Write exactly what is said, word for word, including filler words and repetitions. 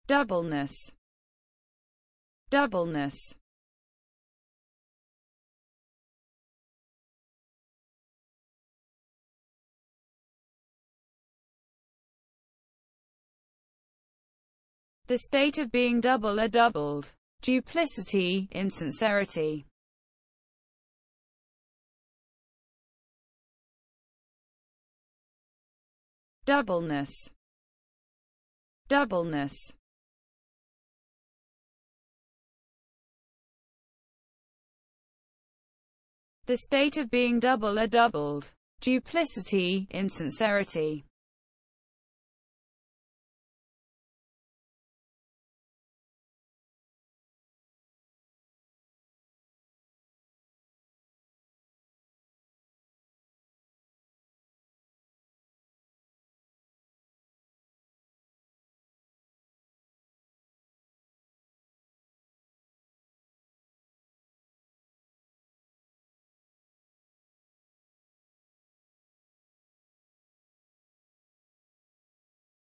Doubleness. Doubleness. The state of being double or doubled. Duplicity, insincerity. Doubleness. Doubleness. The state of being double or doubled. Duplicity, insincerity.